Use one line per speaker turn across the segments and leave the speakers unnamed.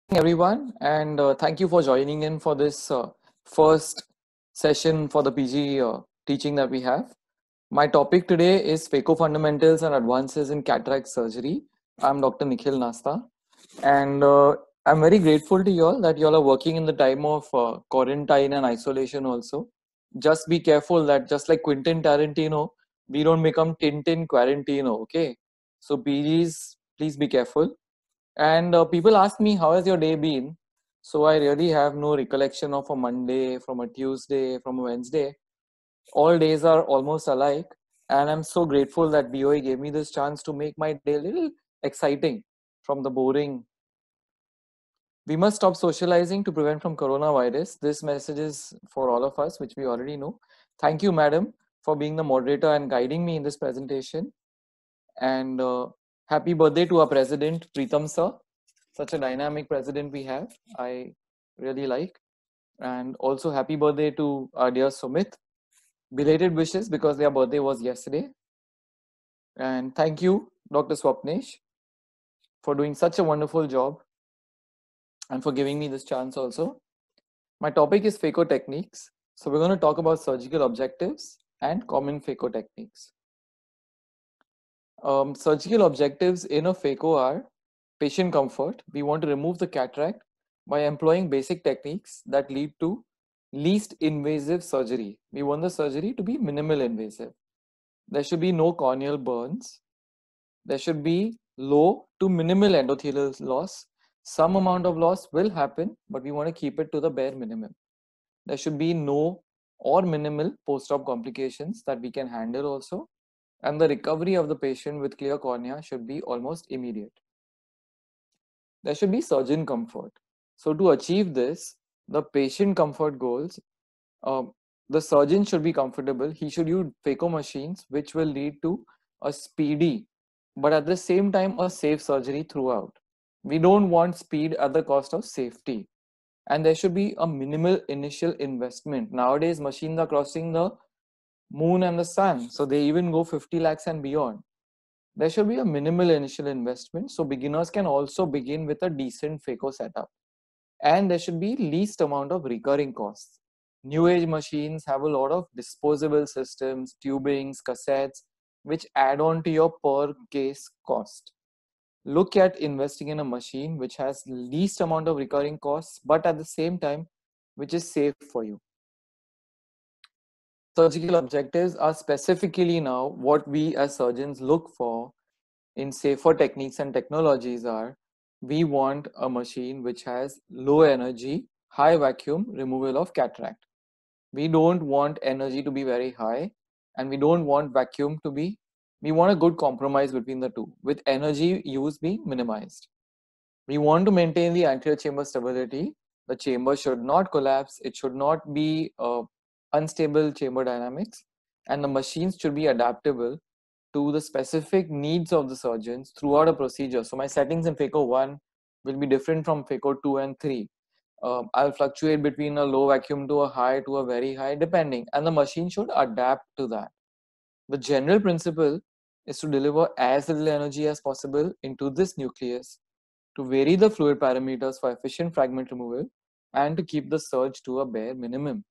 everyone, and thank you for joining in for this first session for the PG teaching that we have. My topic today is phaco fundamentals and advances in cataract surgery. I'm Dr. Nikhil Nasta, and I'm very grateful to you all that you all are working in the time of quarantine and isolation also. Just be careful that just like Quentin Tarantino, we don't become Tintin Quarantino, okay? So PGs, please be careful. And people ask me, how has your day been? So I really have no recollection of a Monday, from a Tuesday, from a Wednesday. All days are almost alike. And I'm so grateful that BOE gave me this chance to make my day a little exciting from the boring. We must stop socializing to prevent from coronavirus. This message is for all of us, which we already know. Thank you, madam, for being the moderator and guiding me in this presentation. And happy birthday to our president, Preetham sir. Such a dynamic president we have. I really like. And also happy birthday to our dear Sumit. Belated wishes because their birthday was yesterday. And thank you, Dr. Swapnesh, for doing such a wonderful job and for giving me this chance also. My topic is phaco techniques. So we're going to talk about surgical objectives and common phaco techniques. Surgical objectives in a phaco are patient comfort. We want to remove the cataract by employing basic techniques that lead to least invasive surgery. We want the surgery to be minimal invasive. There should be no corneal burns. There should be low to minimal endothelial loss. Some amount of loss will happen, but we want to keep it to the bare minimum. There should be no or minimal post-op complications that we can handle also. And the recovery of the patient with clear cornea should be almost immediate. There should be surgeon comfort. So to achieve this, the patient comfort goals, the surgeon should be comfortable. He should use phaco machines, which will lead to a speedy, but at the same time, a safe surgery throughout. We don't want speed at the cost of safety. And there should be a minimal initial investment. Nowadays, machines are crossing the moon and the sun. So they even go 50 lakhs and beyond. There should be a minimal initial investment. So beginners can also begin with a decent phaco setup. And there should be least amount of recurring costs. New age machines have a lot of disposable systems, tubings, cassettes, which add on to your per case cost. Look at investing in a machine which has least amount of recurring costs, but at the same time, which is safe for you. Surgical objectives are specifically now what we as surgeons look for in safer techniques and technologies are, we want a machine which has low energy, high vacuum removal of cataract. We don't want energy to be very high and we don't want vacuum to be, we want a good compromise between the two with energy use being minimized. We want to maintain the anterior chamber stability. The chamber should not collapse. It should not be unstable chamber dynamics, and the machines should be adaptable to the specific needs of the surgeons throughout a procedure. So my settings in phaco 1 will be different from phaco 2 and 3. I'll fluctuate between a low vacuum to a high to a very high depending, and the machine should adapt to that. The general principle is to deliver as little energy as possible into this nucleus, to vary the fluid parameters for efficient fragment removal, and to keep the surge to a bare minimum.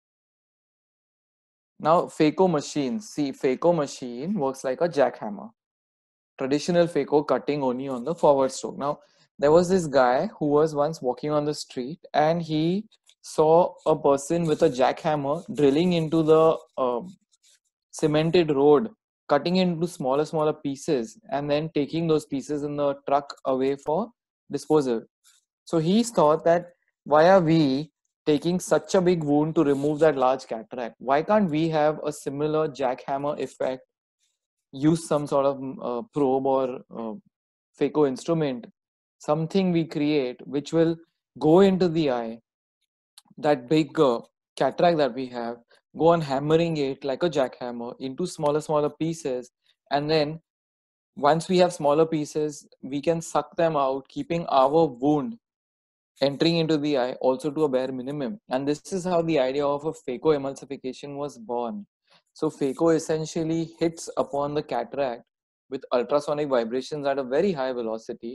Now, phaco machines. See, phaco machine works like a jackhammer. Traditional phaco cutting only on the forward stroke. Now, there was this guy who was once walking on the street and he saw a person with a jackhammer drilling into the cemented road, cutting into smaller pieces, and then taking those pieces in the truck away for disposal. So he thought that why are we taking such a big wound to remove that large cataract? Why can't we have a similar jackhammer effect, use some sort of probe or phaco instrument, something we create which will go into the eye, that big cataract that we have, go on hammering it like a jackhammer into smaller pieces, and then once we have smaller pieces, we can suck them out, keeping our wound entering into the eye also to a bare minimum. And this is how the idea of a phaco emulsification was born. So phaco essentially hits upon the cataract with ultrasonic vibrations at a very high velocity,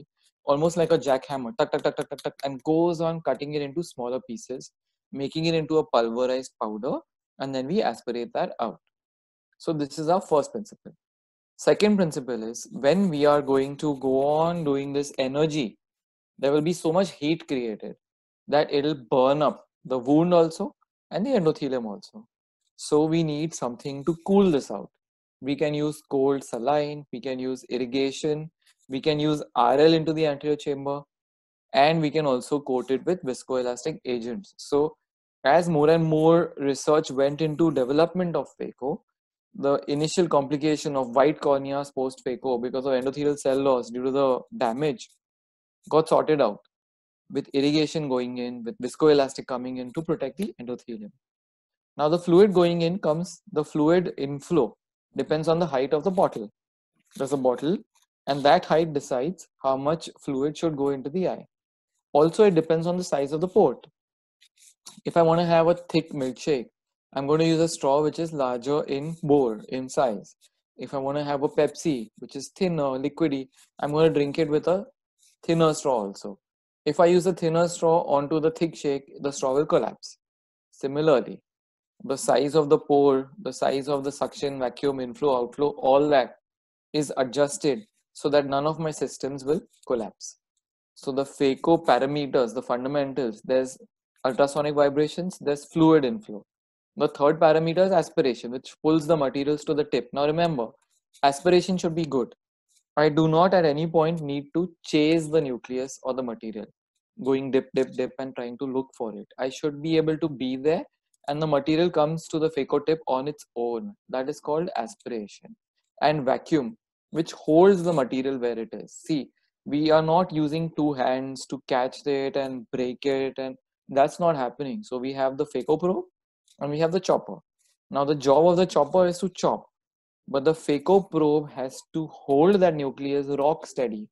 almost like a jackhammer, tuck, tuck, tuck, tuck, tuck, tuck, and goes on cutting it into smaller pieces, making it into a pulverized powder, and then we aspirate that out. So this is our first principle. Second principle is when we are going to go on doing this energy, there will be so much heat created that it'll burn up the wound also and the endothelium also. So we need something to cool this out. We can use cold saline, we can use irrigation, we can use RL into the anterior chamber, and we can also coat it with viscoelastic agents. So as more and more research went into development of phaco, the initial complication of white corneas post phaco because of endothelial cell loss due to the damage got sorted out with irrigation going in, with viscoelastic coming in to protect the endothelium. Now the fluid going in comes, the fluid inflow depends on the height of the bottle. There's a bottle and that height decides how much fluid should go into the eye. Also, it depends on the size of the port. If I want to have a thick milkshake, I'm going to use a straw which is larger in bore, in size. If I want to have a Pepsi, which is thinner, liquidy, I'm going to drink it with a thinner straw also. If I use a thinner straw onto the thick shake, the straw will collapse. Similarly, the size of the pore, the size of the suction, vacuum, inflow, outflow, all that is adjusted so that none of my systems will collapse. So the phaco parameters, the fundamentals, there's ultrasonic vibrations, there's fluid inflow. The third parameter is aspiration, which pulls the materials to the tip. Now remember, aspiration should be good. I do not at any point need to chase the nucleus or the material, going dip, dip, dip and trying to look for it. I should be able to be there and the material comes to the phaco tip on its own. That is called aspiration. And vacuum, which holds the material where it is. See, we are not using two hands to catch it and break it, and that's not happening. So we have the phaco probe and we have the chopper. Now the job of the chopper is to chop, but the phaco probe has to hold that nucleus rock steady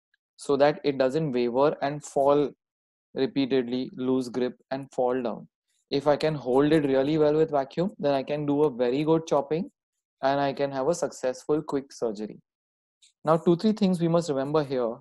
so that it doesn't waver and fall repeatedly, lose grip and fall down. If I can hold it really well with vacuum, then I can do a very good chopping and I can have a successful quick surgery. Now, 2-3 things we must remember here.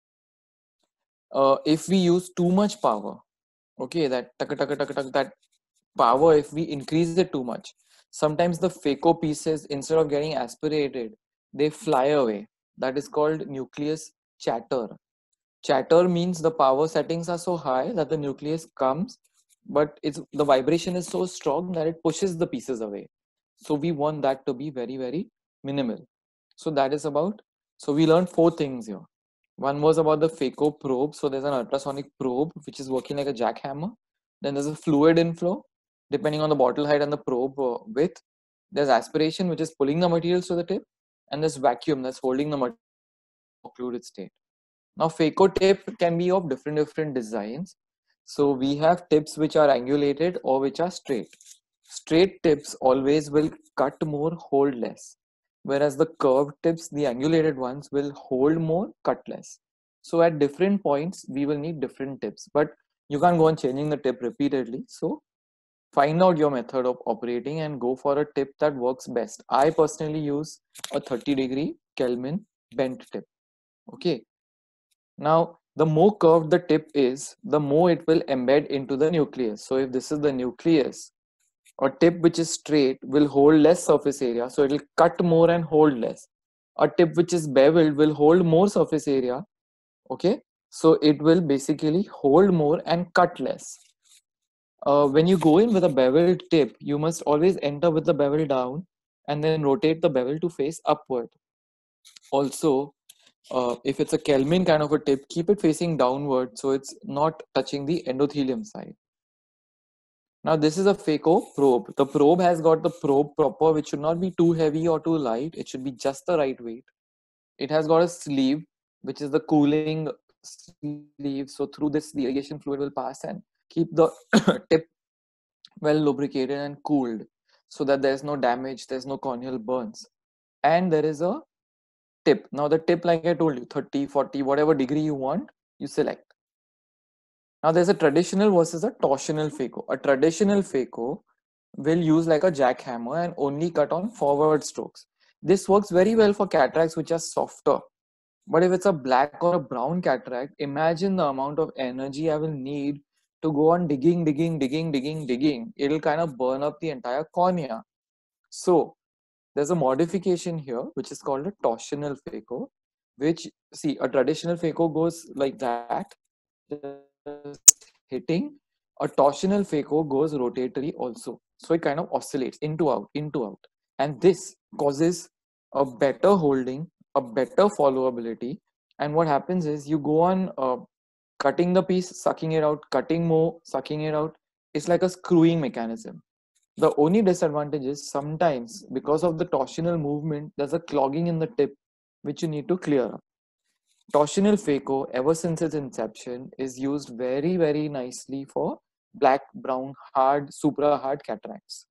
If we use too much power, okay, that that power, if we increase it too much, sometimes the phaco pieces, instead of getting aspirated, they fly away. That is called nucleus chatter. Chatter means the power settings are so high that the nucleus comes, but the vibration is so strong that it pushes the pieces away. So we want that to be very, very minimal. So that is about, so we learned 4 things here. One was about the phaco probe. So there's an ultrasonic probe which is working like a jackhammer. Then there's a fluid inflow depending on the bottle height and the probe width. There's aspiration, which is pulling the materials to the tip, and there's vacuum that's holding the material in occluded state. Now, phaco tip can be of different designs. So we have tips which are angulated or which are straight. Straight tips always will cut more, hold less. Whereas the curved tips, the angulated ones, will hold more, cut less. So at different points, we will need different tips. But you can't go on changing the tip repeatedly. So find out your method of operating and go for a tip that works best. I personally use a 30-degree Kelvin bent tip. Okay. Now, the more curved the tip is, the more it will embed into the nucleus. So if this is the nucleus, a tip which is straight will hold less surface area, so it will cut more and hold less. A tip which is beveled will hold more surface area, okay? So it will basically hold more and cut less. When you go in with a beveled tip, you must always enter with the bevel down and then rotate the bevel to face upward. Also, if it's a Kelvin kind of a tip, keep it facing downward so it's not touching the endothelium side. Now this is a phaco probe. The probe has got the probe proper, which should not be too heavy or too light. It should be just the right weight. It has got a sleeve, which is the cooling sleeve. So through this, the irrigation fluid will pass and keep the tip well lubricated and cooled so that there's no damage, there's no corneal burns. And there is a tip. Now the tip, like I told you, 30, 40, whatever degree you want, you select. Now there's a traditional versus a torsional phaco. A traditional phaco will use like a jackhammer and only cut on forward strokes. This works very well for cataracts which are softer. But if it's a black or a brown cataract, imagine the amount of energy I will need to go on digging. It'll kind of burn up the entire cornea. So there's a modification here, which is called a torsional phaco, which, see, a traditional phaco goes like that, just hitting. A torsional phaco goes rotatory also. So it kind of oscillates into out, into out. And this causes a better holding, a better followability. And what happens is you go on cutting the piece, sucking it out, cutting more, sucking it out. It's like a screwing mechanism. The only disadvantage is sometimes because of the torsional movement, there's a clogging in the tip which you need to clear up. Torsional phaco, ever since its inception, is used very, very nicely for black, brown, hard, supra hard cataracts.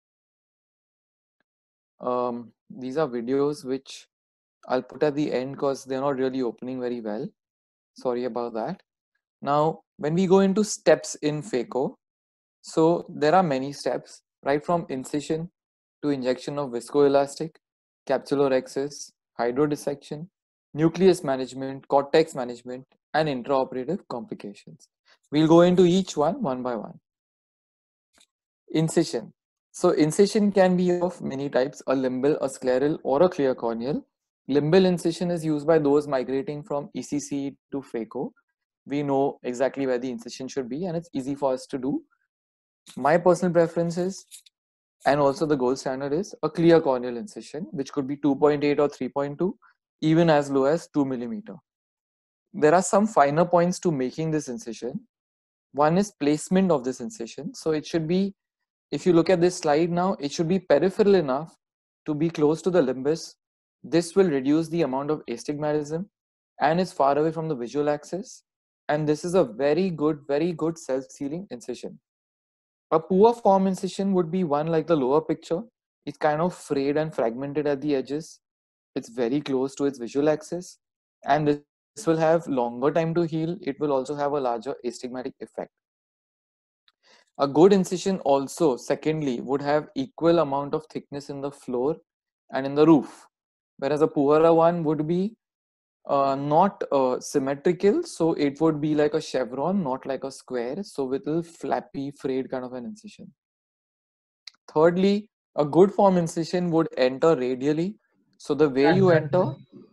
These are videos which I'll put at the end because they're not really opening very well. Sorry about that. Now, when we go into steps in phaco, so there are many steps, right from incision to injection of viscoelastic, capsulorhexis, hydrodissection, nucleus management, cortex management, and intraoperative complications. We'll go into each one by one. Incision. So incision can be of many types, a limbal, a scleral, or a clear corneal. Limbal incision is used by those migrating from ECC to phaco. We know exactly where the incision should be, and it's easy for us to do. My personal preference is, and also the gold standard is, a clear corneal incision, which could be 2.8 or 3.2, even as low as 2 millimeter. There are some finer points to making this incision. One is placement of this incision. So it should be, if you look at this slide now, it should be peripheral enough to be close to the limbus. This will reduce the amount of astigmatism and is far away from the visual axis. And this is a very good self-sealing incision. A poor form incision would be one like the lower picture. It's kind of frayed and fragmented at the edges. It's very close to its visual axis. And this will have longer time to heal. It will also have a larger astigmatic effect. A good incision also, secondly, would have equal amount of thickness in the floor and in the roof. Whereas a poorer one would be not symmetrical, so it would be like a chevron, not like a square, so with a flappy, frayed kind of an incision. Thirdly, a good form incision would enter radially, so the way you enter,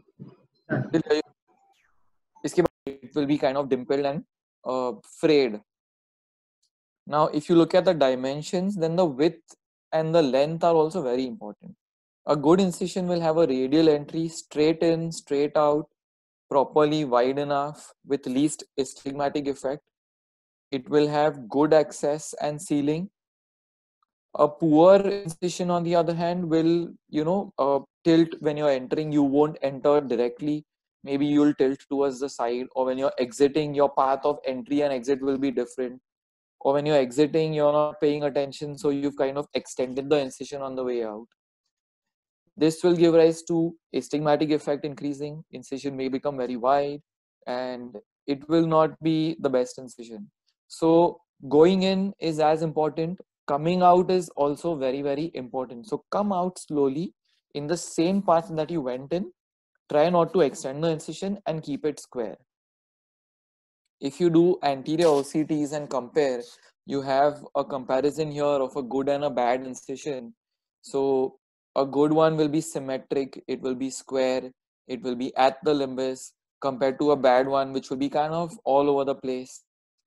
it will be kind of dimpled and frayed. Now, if you look at the dimensions, then the width and the length are also very important. A good incision will have a radial entry, straight in, straight out, properly wide enough with least astigmatic effect. It will have good access and sealing. A poor incision, on the other hand, will, tilt when you're entering. You won't enter directly. Maybe you'll tilt towards the side, or when you're exiting, your path of entry and exit will be different. Or when you're exiting, you're not paying attention, so you've kind of extended the incision on the way out. This will give rise to astigmatic effect increasing. Incision may become very wide, and it will not be the best incision. So going in is as important. Coming out is also very, very important. So come out slowly in the same path that you went in. Try not to extend the incision and keep it square. If you do anterior OCTs and compare, you have a comparison here of a good and a bad incision. So a good one will be symmetric, it will be square, it will be at the limbus, compared to a bad one which will be kind of all over the place.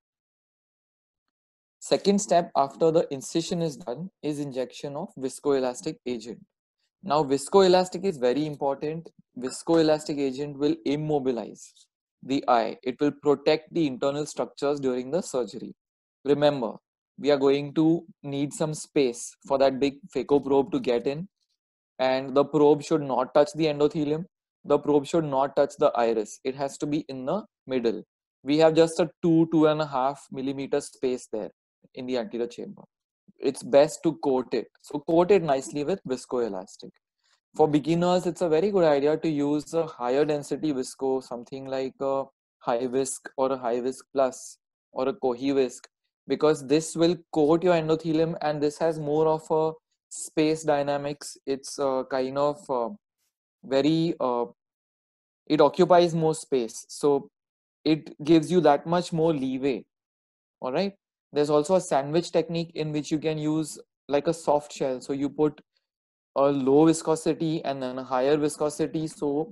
Second step after the incision is done is injection of viscoelastic agent. Now viscoelastic is very important. Viscoelastic agent will immobilize the eye. It will protect the internal structures during the surgery. Remember, we are going to need some space for that big phaco probe to get in, and the probe should not touch the endothelium. The probe should not touch the iris. It has to be in the middle. We have just a 2.5 millimeter space there in the anterior chamber. It's best to coat it. So coat it nicely with viscoelastic. For beginners, it's a very good idea to use a higher density visco, something like a HiVisc or a HiVisc Plus or a Cohivisc, because this will coat your endothelium and this has more of a space dynamics. It's kind of very it occupies more space, so it gives you that much more leeway. All right. There's also a sandwich technique in which you can use like a soft shell. So you put a low viscosity and then a higher viscosity, so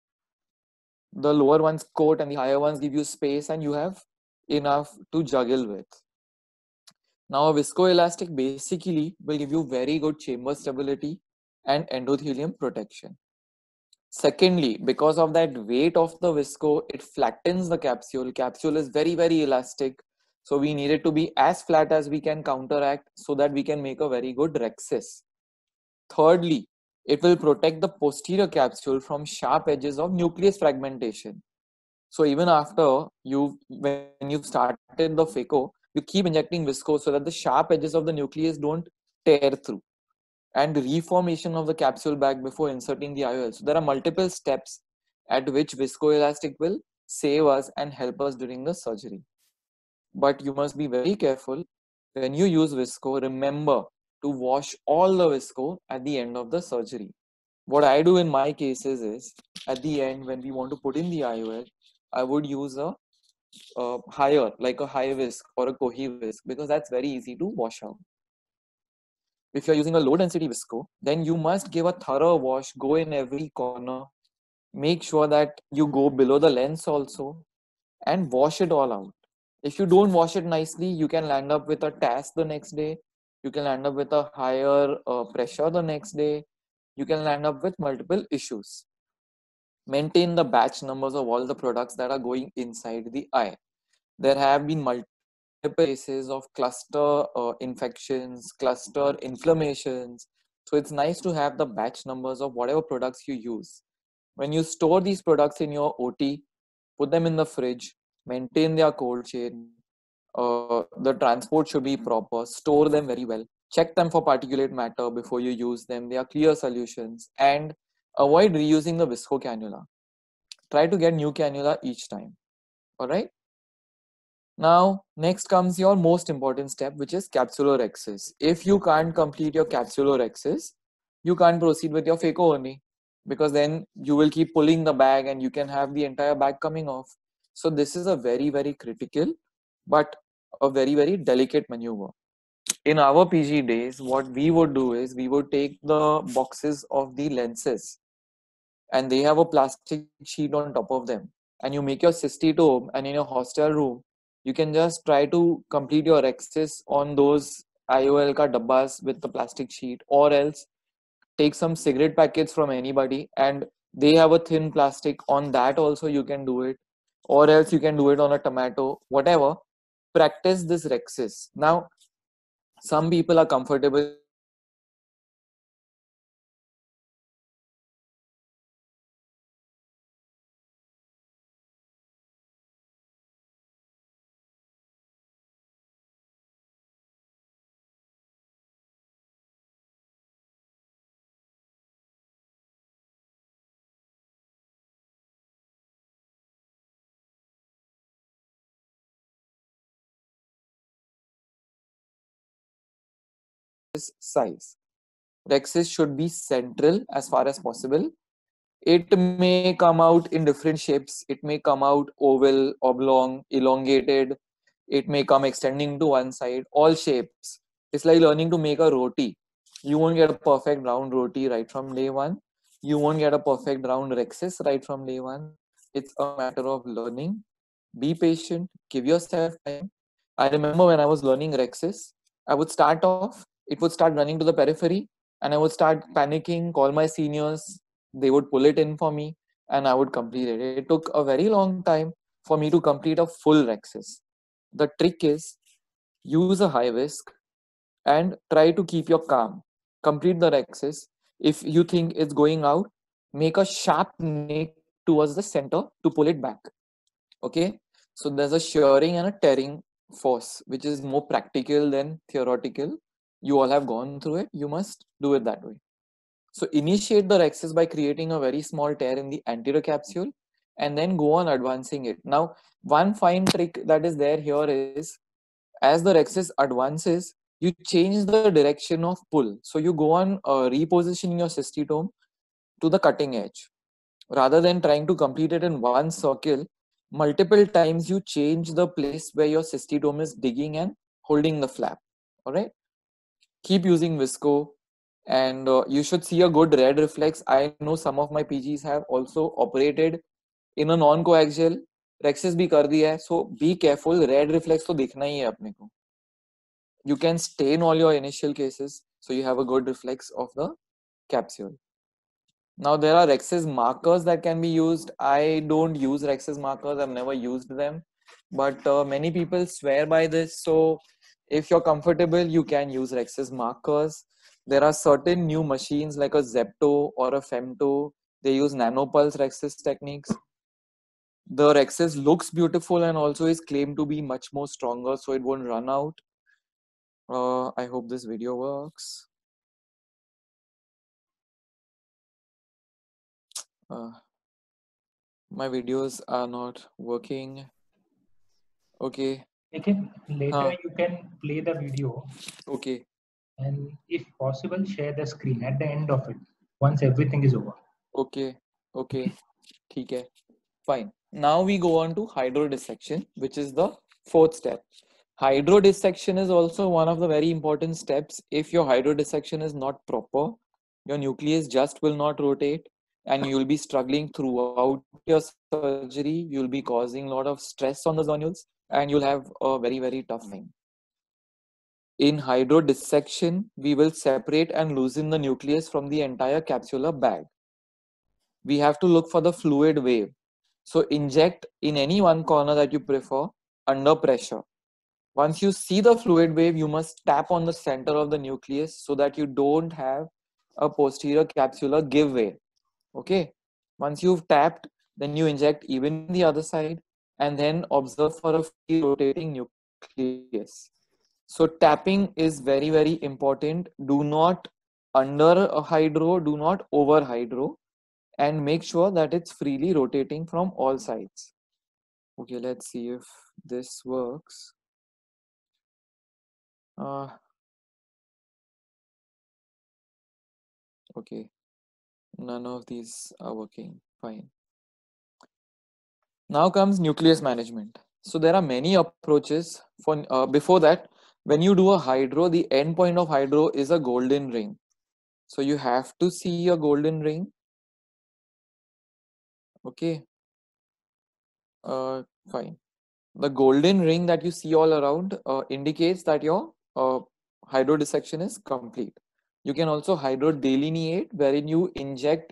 the lower ones coat and the higher ones give you space and you have enough to juggle with. Now a viscoelastic basically will give you very good chamber stability and endothelium protection. Secondly, because of that weight of the visco, it flattens the capsule. Capsule is very, very elastic. So we need it to be as flat as we can counteract so that we can make a very good rhexis. Thirdly, it will protect the posterior capsule from sharp edges of nucleus fragmentation. So even after when you've started the phaco, you keep injecting visco so that the sharp edges of the nucleus don't tear through, and reformation of the capsule bag before inserting the IOL. So there are multiple steps at which viscoelastic will save us and help us during the surgery. But you must be very careful when you use visco. Remember to wash all the visco at the end of the surgery. What I do in my cases is at the end when we want to put in the IOL, I would use a higher, like a high whisk or a cohi whisk, because that's very easy to wash out. If you're using a low density visco, then you must give a thorough wash, go in every corner, make sure that you go below the lens also, and wash it all out. If you don't wash it nicely, you can land up with a TAS the next day, you can land up with a higher pressure the next day, you can land up with multiple issues. Maintain the batch numbers of all the products that are going inside the eye. There have been multiple cases of cluster infections, cluster inflammations. So it's nice to have the batch numbers of whatever products you use. When you store these products in your OT, put them in the fridge, maintain their cold chain. The transport should be proper, store them very well, check them for particulate matter before you use them. They are clear solutions, and avoid reusing the visco cannula. Try to get new cannula each time. All right. Now, next comes your most important step, which is capsulorhexis. If you can't complete your capsulorhexis, you can't proceed with your phaco only, because then you will keep pulling the bag and you can have the entire bag coming off. So this is a very, very critical, but a very, very delicate maneuver. In our PG days, what we would do is we would take the boxes of the lenses and they have a plastic sheet on top of them, and you make your cystitome, and in your hostel room you can just try to complete your rhexis on those IOL ka dabbas with the plastic sheet, or else take some cigarette packets from anybody and they have a thin plastic, on that also you can do it, or else you can do it on a tomato, whatever. Practice this rhexis. Now some people are comfortable using the plastic sheet, some people are comfortable using the size. Rhexis should be central as far as possible. It may come out in different shapes. It may come out oval, oblong, elongated. It may come extending to one side, all shapes. It's like learning to make a roti. You won't get a perfect round roti right from day one. You won't get a perfect round rhexis right from day one. It's a matter of learning. Be patient, give yourself time. I remember when I was learning rhexis, I would start off, it would start running to the periphery, and I would start panicking, call my seniors, they would pull it in for me, and I would complete it. It took a very long time for me to complete a full rhexis. The trick is use a high whisk and try to keep your calm. Complete the rhexis. If you think it's going out, make a sharp nick towards the center to pull it back. Okay, so there's a shearing and a tearing force, which is more practical than theoretical. You all have gone through it, you must do it that way. So initiate the rhexis by creating a very small tear in the anterior capsule and then go on advancing it. Now, one fine trick that is there here is, as the rhexis advances, you change the direction of pull. So you go on repositioning your cystitome to the cutting edge. Rather than trying to complete it in one circle, multiple times you change the place where your cystitome is digging and holding the flap. All right. Keep using Visco, and you should see a good red reflex. I know some of my PGs have also operated in a non-coaxial. Rexis भी कर दिया है, so be careful. Red reflex तो देखना ही है अपने को. You can stain all your initial cases, so you have a good reflex of the capsule. Now there are Rexis markers that can be used. I don't use Rexis markers. I've never used them, but many people swear by this. So if you're comfortable, you can use Rexis markers. There are certain new machines like a Zepto or a Femto. They use nanopulse Rexis techniques. The Rexis looks beautiful and also is claimed to be much more stronger, so it won't run out. I hope this video works. My videos are not working. Okay.
Okay, later you can play the video.
Okay.
And if possible, share the screen at the end of it once everything is over.
Okay. Okay. Okay. Fine. Now we go on to hydrodissection, which is the fourth step. Hydrodissection is also one of the very important steps. If your hydrodissection is not proper, your nucleus just will not rotate and you will be struggling throughout your surgery. You'll be causing a lot of stress on the zonules and you'll have a very, very tough time. In hydrodissection, we will separate and loosen the nucleus from the entire capsular bag. We have to look for the fluid wave. So inject in any one corner that you prefer under pressure. Once you see the fluid wave, you must tap on the center of the nucleus so that you don't have a posterior capsular give way. Okay. Once you've tapped, then you inject even the other side and then observe for a free rotating nucleus. So tapping is very, very important. Do not under a hydro, do not over hydro, and make sure that it's freely rotating from all sides. Okay, let's see if this works. Okay, none of these are working. Fine. Now comes nucleus management. So there are many approaches. For before that, when you do a hydro, the end point of hydro is a golden ring. So you have to see a golden ring. Okay. Fine. The golden ring that you see all around indicates that your hydrodissection is complete. You can also hydrodelineate, wherein you inject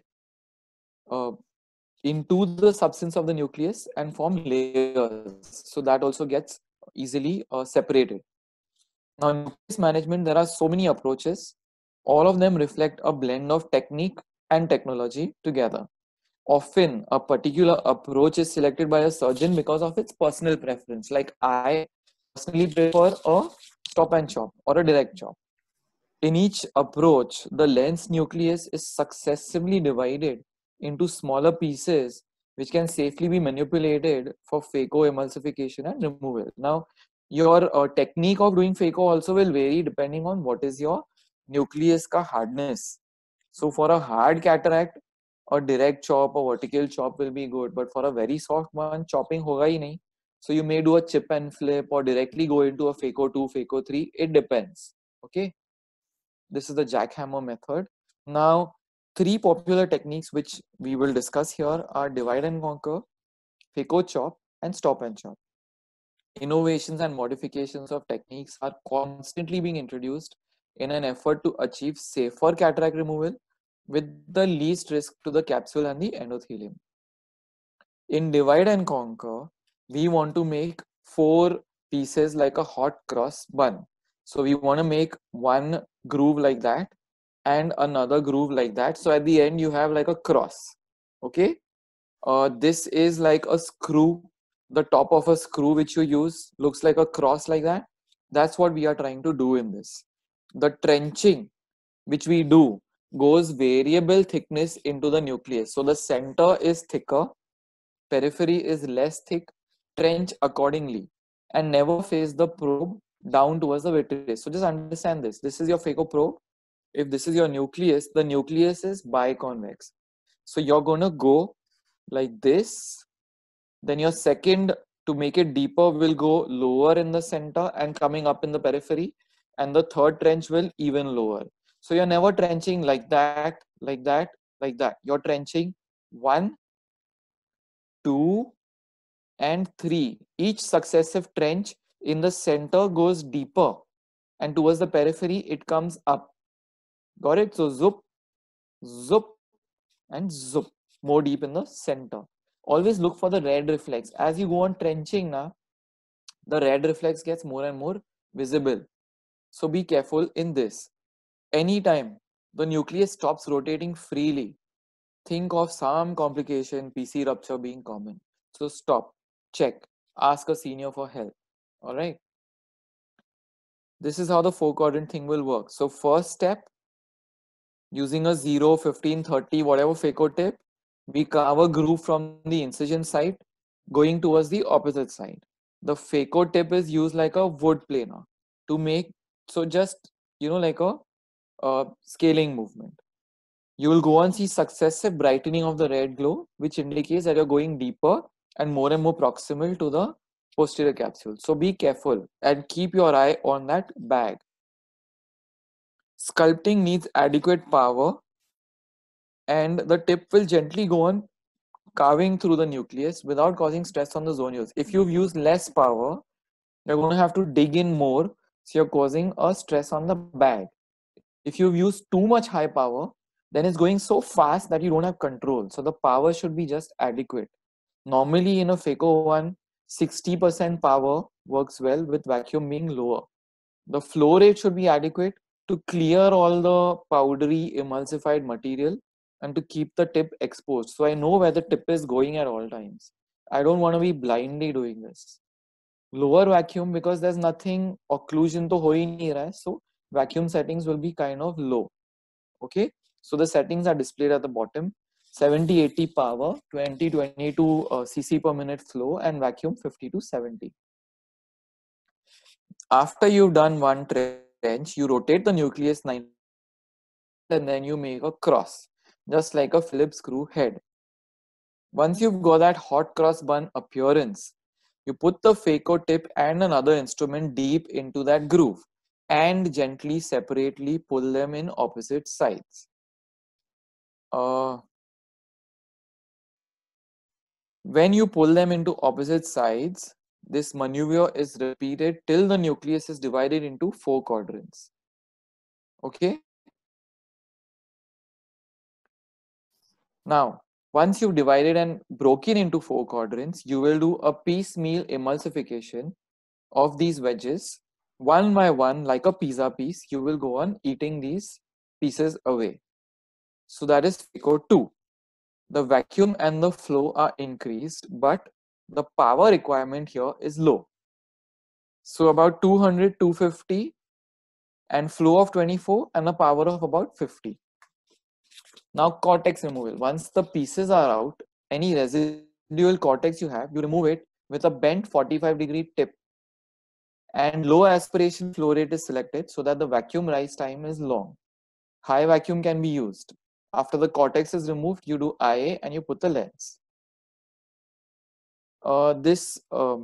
into the substance of the nucleus and form layers. So that also gets easily separated. Now, in nucleus management, there are so many approaches. All of them reflect a blend of technique and technology together. Often, a particular approach is selected by a surgeon because of its personal preference. Like I personally prefer a stop and chop or a direct chop. In each approach, the lens nucleus is successively divided into smaller pieces which can safely be manipulated for phacoemulsification and removal. Now, your technique of doing phaco also will vary depending on what is your nucleus ka hardness. So for a hard cataract, a direct chop or vertical chop will be good, but for a very soft one, chopping hoga hi nahi. So you may do a chip and flip or directly go into a phaco 2, phaco 3. It depends. Okay. This is the jackhammer method. Now, three popular techniques which we will discuss here are divide and conquer, phaco chop, and stop and chop. Innovations and modifications of techniques are constantly being introduced in an effort to achieve safer cataract removal with the least risk to the capsule and the endothelium. In divide and conquer, we want to make 4 pieces like a hot cross bun. So we want to make one groove like that and another groove like that. So at the end, you have like a cross. Okay. This is like a screw. The top of a screw which you use looks like a cross like that. That's what we are trying to do in this. The trenching which we do goes variable thickness into the nucleus. So the center is thicker, periphery is less thick, trench accordingly, and never face the probe down towards the vitreous. So just understand this. This is your phaco probe. If this is your nucleus, the nucleus is biconvex. So you're going to go like this. Then your second, to make it deeper, will go lower in the center and coming up in the periphery. And the third trench will even lower. So you're never trenching like that, like that, like that. You're trenching 1, 2, and 3. Each successive trench in the center goes deeper, and towards the periphery, it comes up. Got it? So zoop, zoop, and zoop. More deep in the center. Always look for the red reflex. As you go on trenching now, the red reflex gets more and more visible. So be careful in this. Anytime the nucleus stops rotating freely, think of some complication, PC rupture being common. So stop, check, ask a senior for help. All right. This is how the 4-quadrant thing will work. So first step, using a 0, 15, 30, whatever phaco tip, we carve a groove from the incision site going towards the opposite side. The phaco tip is used like a wood planer to make, so just, like a scaling movement. You will go and see successive brightening of the red glow, which indicates that you're going deeper and more proximal to the posterior capsule. So be careful and keep your eye on that bag. Sculpting needs adequate power, and the tip will gently go on carving through the nucleus without causing stress on the zonules. If you've used less power, you're going to have to dig in more, so you're causing a stress on the bag. If you've used too much high power, then it's going so fast that you don't have control. So the power should be just adequate. Normally in a phaco 1, 60% power works well with vacuum being lower. The flow rate should be adequate to clear all the powdery emulsified material and to keep the tip exposed. So I know where the tip is going at all times. I don't want to be blindly doing this. Lower vacuum, because there's nothing, occlusion to ho hi nahi raha hai, so vacuum settings will be kind of low. Okay, so the settings are displayed at the bottom. 70-80 power, 20-22 cc per minute flow, and vacuum 50 to 70. After you've done one trench, you rotate the nucleus 90 and then you make a cross, just like a Phillips screw head. Once you've got that hot cross bun appearance, you put the phaco tip and another instrument deep into that groove and gently separately pull them in opposite sides. When you pull them into opposite sides, this maneuver is repeated till the nucleus is divided into 4 quadrants. Okay? Now, once you've divided and broken into 4 quadrants, you will do a piecemeal emulsification of these wedges. One by one, like a pizza piece, you will go on eating these pieces away. So that is phaco 2. The vacuum and the flow are increased, but the power requirement here is low. So about 200, 250 and flow of 24 and a power of about 50. Now cortex removal. Once the pieces are out, any residual cortex you have, you remove it with a bent 45-degree tip. And low aspiration flow rate is selected so that the vacuum rise time is long. High vacuum can be used. After the cortex is removed, you do IA and you put the lens. This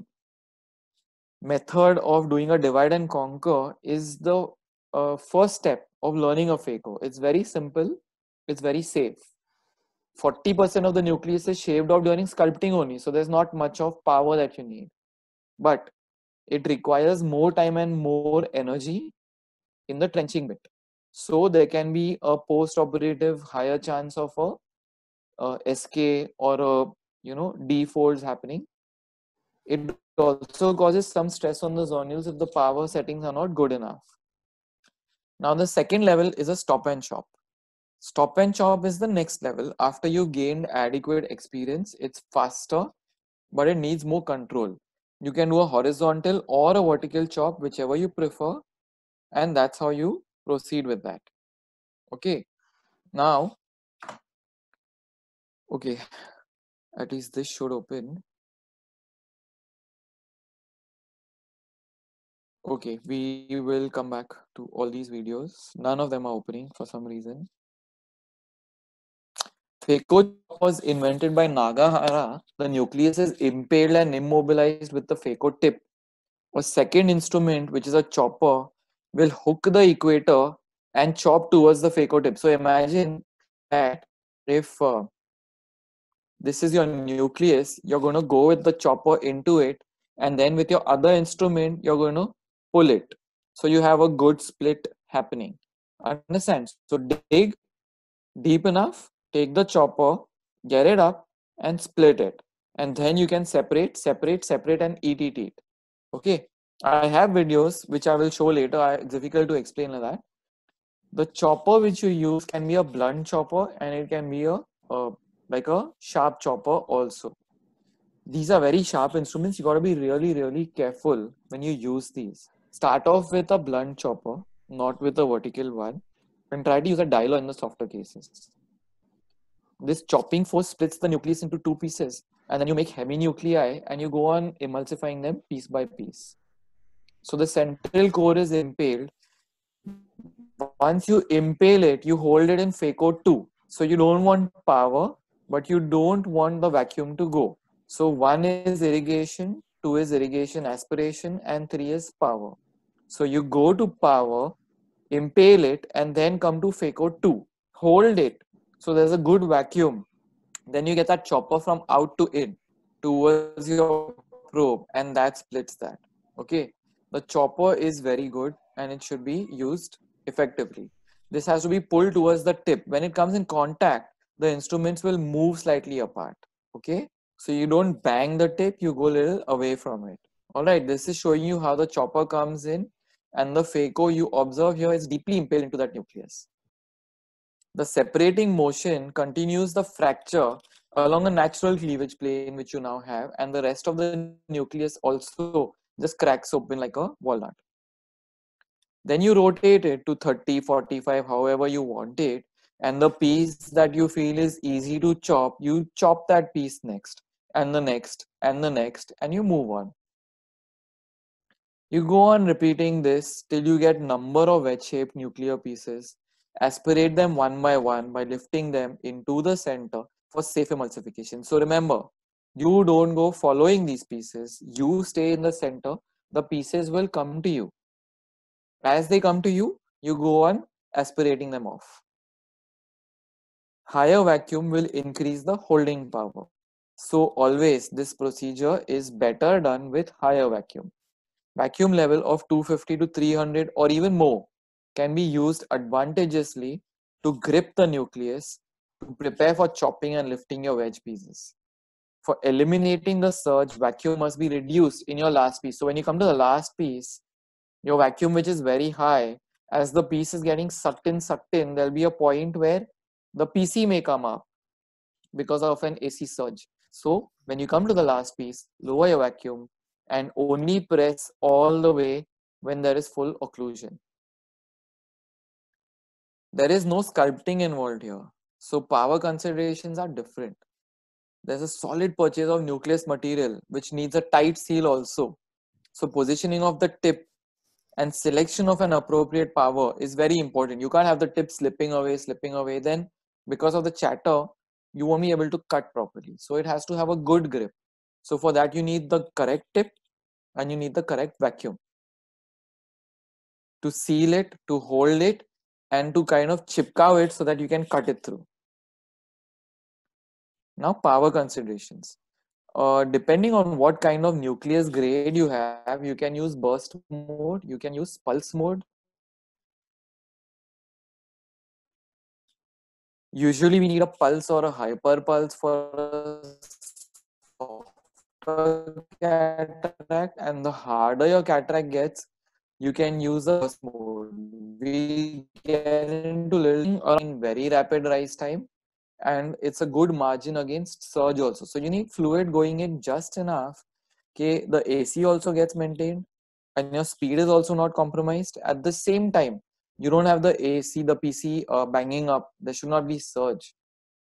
method of doing a divide and conquer is the first step of learning a phaco. It's very simple. It's very safe. 40% of the nucleus is shaved off during sculpting only, so there's not much of power that you need. But it requires more time and more energy in the trenching bit. So there can be a post-operative higher chance of a SK or a D folds happening. It also causes some stress on the zonules if the power settings are not good enough. Now the second level is a stop and chop. Stop and chop is the next level. After you've gained adequate experience, it's faster, but it needs more control. You can do a horizontal or a vertical chop, whichever you prefer, and that's how you proceed with that. Okay, now, okay, at least this should open. Okay, we will come back to all these videos. None of them are opening for some reason. Phaco was invented by Nagahara. The nucleus is impaled and immobilized with the phaco tip. A second instrument, which is a chopper, will hook the equator and chop towards the phaco tip. So imagine that if this is your nucleus, you're going to go with the chopper into it, and then with your other instrument, you're going to pull it. So you have a good split happening. Understand? So dig deep enough, take the chopper, get it up, and split it. And then you can separate, and eat. Okay. I have videos which I will show later. It's difficult to explain like that. The chopper which you use can be a blunt chopper, and it can be like a sharp chopper also. These are very sharp instruments. You got to be really, really careful when you use these. Start off with a blunt chopper, not with a vertical one, and try to use a dialer in the softer cases. This chopping force splits the nucleus into two pieces, and then you make heavy nuclei and you go on emulsifying them piece by piece. So the central core is impaled. Once you impale it, you hold it in phaco 2. So you don't want power, but you don't want the vacuum to go. So 1 is irrigation, 2 is irrigation aspiration, and 3 is power. So you go to power, impale it, and then come to phaco 2. Hold it. So there's a good vacuum. Then you get that chopper from out to in towards your probe, and that splits that. Okay. The chopper is very good and it should be used effectively. This has to be pulled towards the tip. When it comes in contact, the instruments will move slightly apart. Okay. So you don't bang the tip, you go a little away from it. All right. This is showing you how the chopper comes in, and the phaco you observe here is deeply impaled into that nucleus. The separating motion continues the fracture along a natural cleavage plane which you now have, and the rest of the nucleus also just cracks open like a walnut. Then you rotate it to 30, 45, however you want it, and the piece that you feel is easy to chop, you chop that piece next, and the next, and the next, and you move on. You go on repeating this till you get number of wedge-shaped nuclear pieces. Aspirate them one by lifting them into the center for safe emulsification. So remember, you don't go following these pieces. You stay in the center. The pieces will come to you. As they come to you, you go on aspirating them off. Higher vacuum will increase the holding power. So always this procedure is better done with higher vacuum. Vacuum level of 250 to 300 or even more can be used advantageously to grip the nucleus to prepare for chopping and lifting your wedge pieces. For eliminating the surge, vacuum must be reduced in your last piece. So when you come to the last piece, your vacuum which is very high, as the piece is getting sucked in, there'll be a point where the PC may come up because of an AC surge. So when you come to the last piece, lower your vacuum and only press all the way when there is full occlusion. There is no sculpting involved here. So power considerations are different. There's a solid purchase of nucleus material which needs a tight seal also. So positioning of the tip and selection of an appropriate power is very important. You can't have the tip slipping away. Then because of the chatter, you won't be able to cut properly. So it has to have a good grip. So for that, you need the correct tip and you need the correct vacuum to seal it, to hold it, and to kind of chipkow it so that you can cut it through. Now, power considerations. Depending on what kind of nucleus grade you have, you can use burst mode, you can use pulse mode. Usually we need a pulse or a hyper pulse for a softer cataract, and the harder your cataract gets, you can use a burst mode. We get into little in very rapid rise time, and it's a good margin against surge also. So you need fluid going in just enough. Okay, the AC also gets maintained and your speed is also not compromised. At the same time, you don't have the AC, the PC banging up. There should not be surge.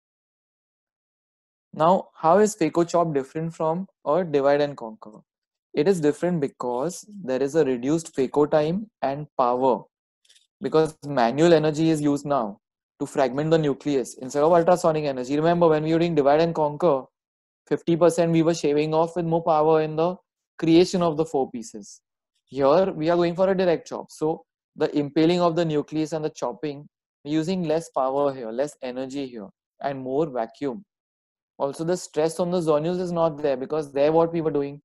Now, how is phaco chop different from a divide and conquer? It is different because there is a reduced phaco time and power, because manual energy is used now. to fragment the nucleus instead of ultrasonic energy. Remember, when we were doing divide and conquer, 50% we were shaving off with more power in the creation of the 4 pieces. Here we are going for a direct chop. So the impaling of the nucleus and the chopping, using less power here, less energy here, and more vacuum. Also, the stress on the zonules is not there, because there what we were doing,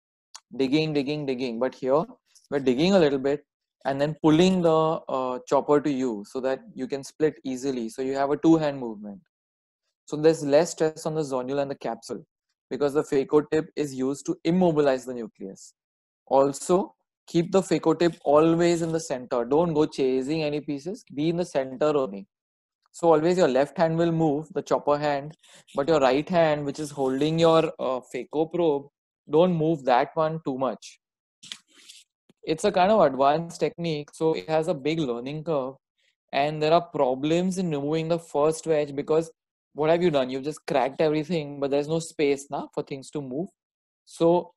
digging. But here we're digging a little bit and then pulling the chopper to you so that you can split easily. So you have a two-hand movement. So there's less stress on the zonule and the capsule, because the phaco tip is used to immobilize the nucleus. Also, keep the phaco tip always in the center. Don't go chasing any pieces. Be in the center only. So always your left hand will move, the chopper hand, but your right hand, which is holding your phaco probe, don't move that one too much. It's a kind of advanced technique, so it has a big learning curve, and there are problems in removing the first wedge, because what have you done? You've just cracked everything, but there's no space now for things to move. So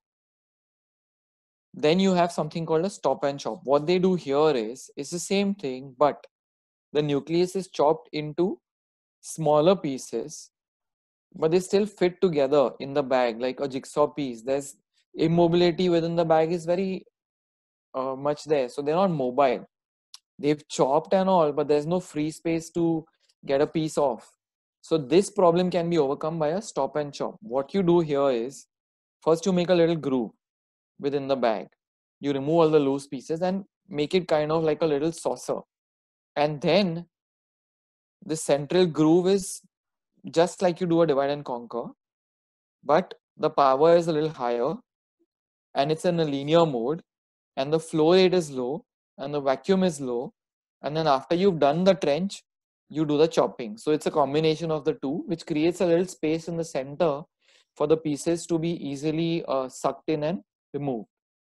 then you have something called a stop and chop. What they do here is it's the same thing, but the nucleus is chopped into smaller pieces, but they still fit together in the bag like a jigsaw piece. There's immobility within the bag is very much there, so they're not mobile. They've chopped and all, but there's no free space to get a piece off. So this problem can be overcome by a stop and chop. What you do here is, first you make a little groove within the bag. You remove all the loose pieces and make it kind of like a little saucer. And then the central groove is just like you do a divide and conquer, but the power is a little higher and it's in a linear mode, and the flow rate is low and the vacuum is low. And then after you've done the trench, you do the chopping. So it's a combination of the two, which creates a little space in the center for the pieces to be easily sucked in and removed.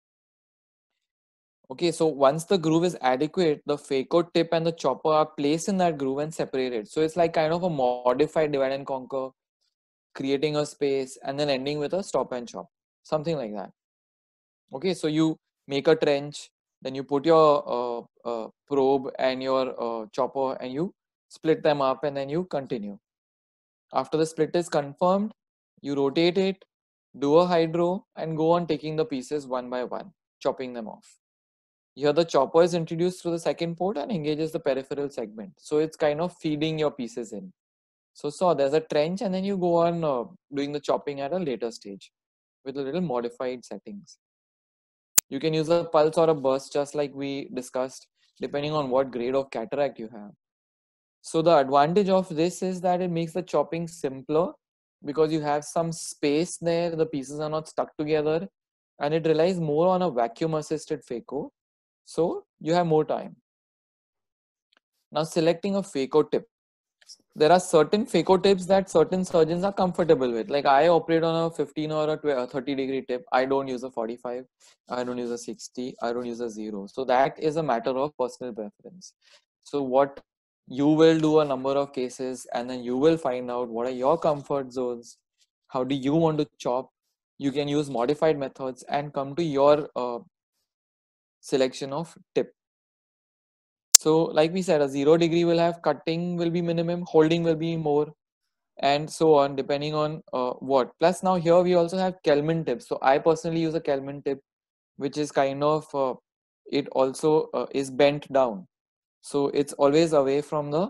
Okay, so once the groove is adequate, the phaco tip and the chopper are placed in that groove and separated. So it's like kind of a modified divide and conquer, creating a space and then ending with a stop and chop, something like that. Okay, so you make a trench, then you put your probe and your chopper and you split them up, and then you continue. After the split is confirmed, you rotate it, do a hydro, and go on taking the pieces one by one, chopping them off. Here the chopper is introduced through the second port and engages the peripheral segment. So it's kind of feeding your pieces in. So there's a trench, and then you go on doing the chopping at a later stage with a little modified settings. You can use a pulse or a burst, just like we discussed, depending on what grade of cataract you have. So the advantage of this is that it makes the chopping simpler, because you have some space there, the pieces are not stuck together, and it relies more on a vacuum assisted phaco. So you have more time. Now selecting a phaco tip. There are certain phaco tips that certain surgeons are comfortable with. Like I operate on a 15 or a 30-degree tip. I don't use a 45. I don't use a 60. I don't use a 0. So that is a matter of personal preference. So what you will do a number of cases, and then you will find out what are your comfort zones. How do you want to chop? You can use modified methods and come to your selection of tip. So like we said, a 0-degree will have cutting will be minimum, holding will be more, and so on, depending on what. Plus now here we also have Kelman tips. So I personally use a Kelman tip, which is kind of, it also is bent down. So it's always away from the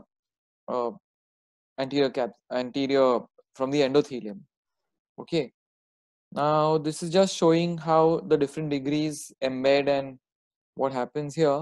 anterior from the endothelium. Okay. Now this is just showing how the different degrees embed and what happens here.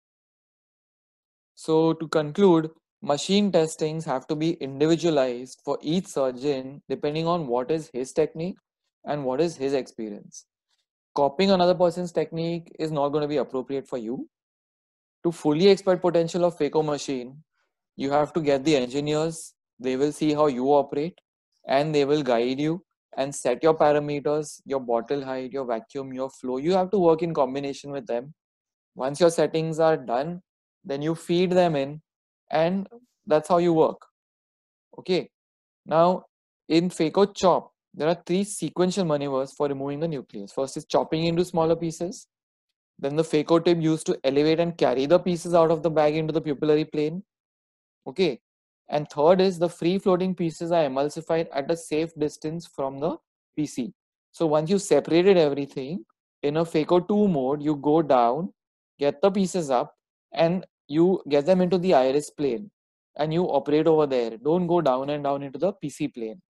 So to conclude, machine testings have to be individualized for each surgeon depending on what is his technique and what is his experience. Copying another person's technique is not going to be appropriate for you. To fully exploit potential of phaco machine, you have to get the engineers. They will see how you operate and they will guide you and set your parameters, your bottle height, your vacuum, your flow. You have to work in combination with them. Once your settings are done, then you feed them in, and that's how you work. Okay. Now in phaco chop, there are 3 sequential maneuvers for removing the nucleus. First is chopping into smaller pieces. Then the phaco tip used to elevate and carry the pieces out of the bag into the pupillary plane. Okay. And third is the free floating pieces are emulsified at a safe distance from the PC. So once you separated everything, in a phaco 2 mode, you go down, get the pieces up, and you get them into the iris plane, and you operate over there. Don't go down and down into the PC plane.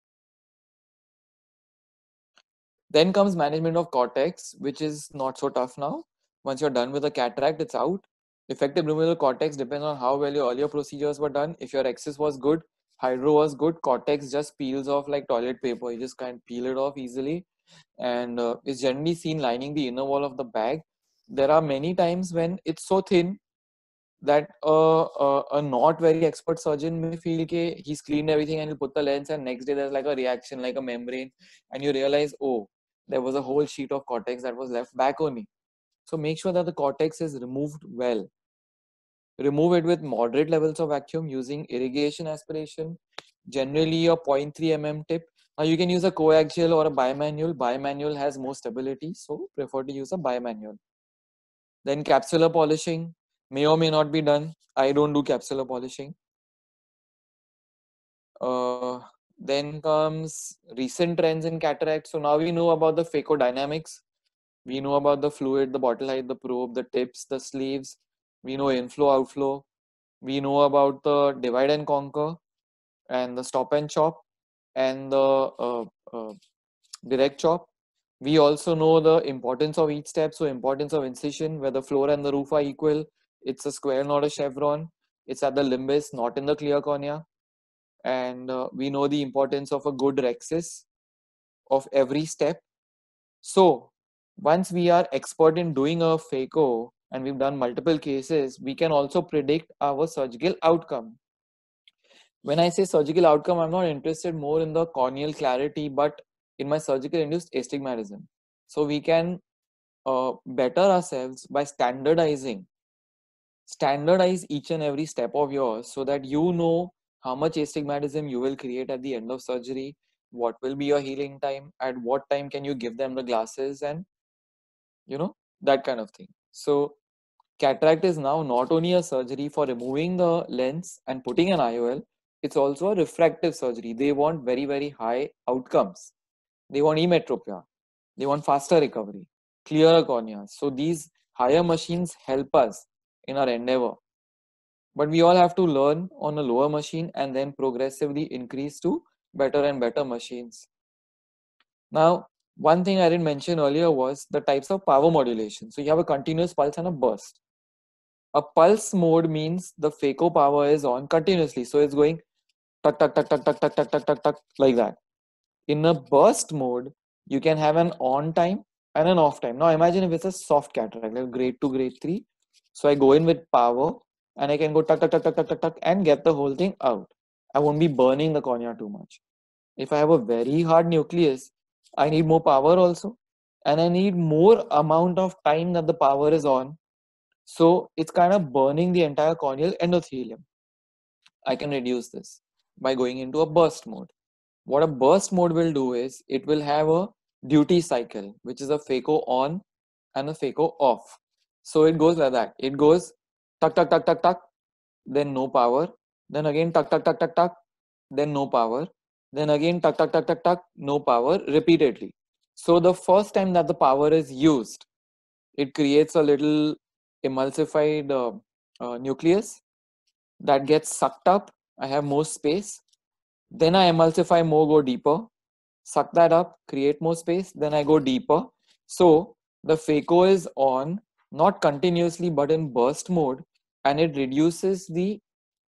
Then comes management of cortex, which is not so tough now. Once you're done with the cataract, it's out. Effective removal of cortex depends on how well your earlier procedures were done. If your axis was good, hydro was good, cortex just peels off like toilet paper. You just can't peel it off easily. And it's generally seen lining the inner wall of the bag. There are many times when it's so thin that a not very expert surgeon may feel that he's cleaned everything and he'll put the lens, and next day there's like a reaction, like a membrane, and you realize, oh, there was a whole sheet of cortex that was left back only. So make sure that the cortex is removed well. Remove it with moderate levels of vacuum using irrigation aspiration, generally a 0.3 mm tip. Now you can use a coaxial or a bimanual. Bimanual has more stability, so prefer to use a bimanual. Then capsular polishing may or may not be done. I don't do capsular polishing. Then comes recent trends in cataract. So now we know about the phaco-dynamics. We know about the fluid, the bottle height, the probe, the tips, the sleeves. We know inflow, outflow. We know about the divide and conquer and the stop and chop and the direct chop. We also know the importance of each step. So importance of incision, where the floor and the roof are equal. It's a square, not a chevron. It's at the limbus, not in the clear cornea. And we know the importance of a good rhexis of every step. So once we are expert in doing a phaco and we've done multiple cases, we can also predict our surgical outcome. When I say surgical outcome, I'm not interested more in the corneal clarity, but in my surgical induced astigmatism. So we can better ourselves by standardize each and every step of yours, so that you know how much astigmatism you will create at the end of surgery, what will be your healing time, at what time can you give them the glasses, and that kind of thing. So cataract is now not only a surgery for removing the lens and putting an IOL, it's also a refractive surgery. They want very, very high outcomes. They want emetropia. They want faster recovery, clearer corneas. So these higher machines help us in our endeavor. But we all have to learn on a lower machine and then progressively increase to better and better machines. Now, one thing I didn't mention earlier was the types of power modulation. So you have a continuous pulse and a burst. A pulse mode means the phaco power is on continuously. So it's going tuck, tuck, tuck, tuck, tuck, tuck, tuck, tuck, tuck, tuck, like that. In a burst mode, you can have an on time and an off time. Now imagine if it's a soft cataract, like grade 2, grade 3. So I go in with power and I can go tuck, tuck, tuck, tuck, tuck, tuck, tuck, and get the whole thing out. I won't be burning the cornea too much. If I have a very hard nucleus, I need more power also. And I need more amount of time that the power is on. So it's kind of burning the entire corneal endothelium. I can reduce this by going into a burst mode. What a burst mode will do is it will have a duty cycle, which is a phaco on and a phaco off. So it goes like that. It goes tuck, tuck, tuck, tuck, tuck, then no power. Then again tuck, tuck, tuck, tuck, tuck, then no power. Then again tuck, tuck, tuck, tuck, tuck, no power repeatedly. So the first time that the power is used, it creates a little emulsified nucleus that gets sucked up. I have more space. Then I emulsify more, go deeper, suck that up, create more space, then I go deeper. So the phaco is on, not continuously, but in burst mode, and it reduces the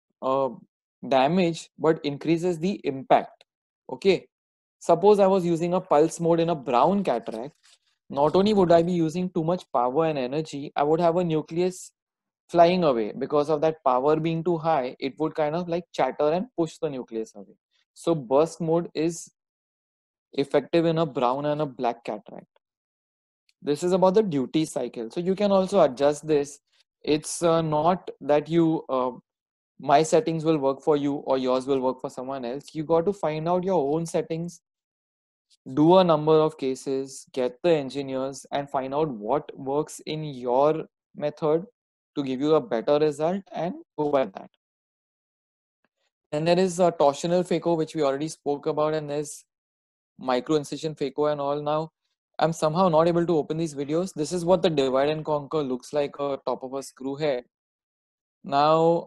damage, but increases the impact. Okay. Suppose I was using a pulse mode in a brown cataract, not only would I be using too much power and energy, I would have a nucleus flying away. Because of that power being too high, it would kind of like chatter and push the nucleus away. So burst mode is effective in a brown and a black cataract. This is about the duty cycle. So you can also adjust this. It's not that my settings will work for you or yours will work for someone else. You got to find out your own settings, do a number of cases, get the engineers, and find out what works in your method to give you a better result, and go by that. Then there is torsional phaco, which we already spoke about, and there's micro-incision phaco and all. Now, I'm somehow not able to open these videos. This is what the divide and conquer looks like, a top of a screw head. Now,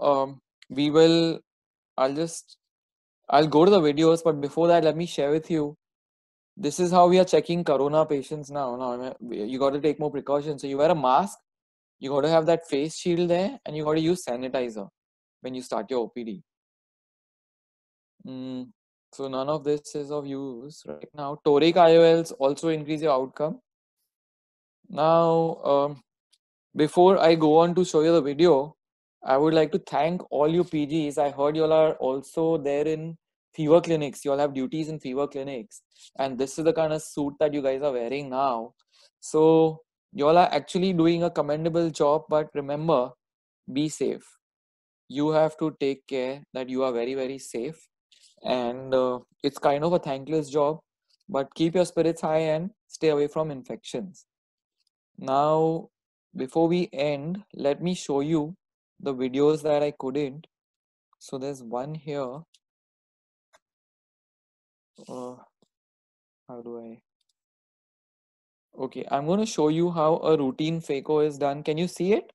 I'll go to the videos, but before that, let me share with you. This is how we are checking corona patients now. Now, you got to take more precautions. So you wear a mask, you got to have that face shield there, and you got to use sanitizer when you start your OPD. So none of this is of use right now. Toric IOLs also increase your outcome. Now, before I go on to show you the video, I would like to thank all you PGs. I heard you all are also there in fever clinics. You all have duties in fever clinics. And this is the kind of suit that you guys are wearing now. So you all are actually doing a commendable job, but remember, be safe. You have to take care that you are very, very safe. And it's kind of a thankless job, but keep your spirits high and stay away from infections. Now, before we end, let me show you the videos that I couldn't. So there's one here. How do I? Okay, I'm going to show you how a routine phaco is done. Can you see it?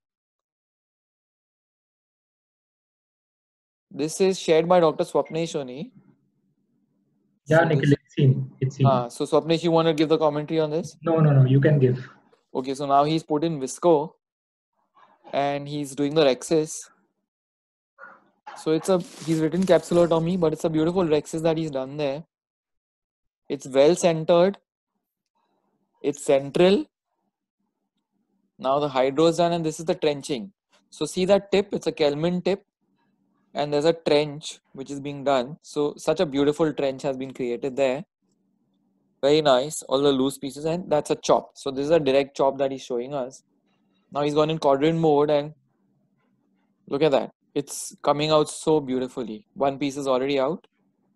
This is shared by Dr. Swapnesh Oni.
Yeah,
So
Nikhil,
this,
it's seen. It's seen.
so Swapnesh, you want to give the commentary on this?
No, you can give.
Okay, so now he's put in Visco and he's doing the Rexis. So he's written capsulotomy, but it's a beautiful Rexis that he's done there. It's well centered. It's central. Now the hydro is done, and this is the trenching. So see that tip, it's a Kelman tip, and there's a trench which is being done. So such a beautiful trench has been created there. Very nice, all the loose pieces, and that's a chop. So this is a direct chop that he's showing us. Now he's gone in quadrant mode, and look at that. It's coming out so beautifully. One piece is already out.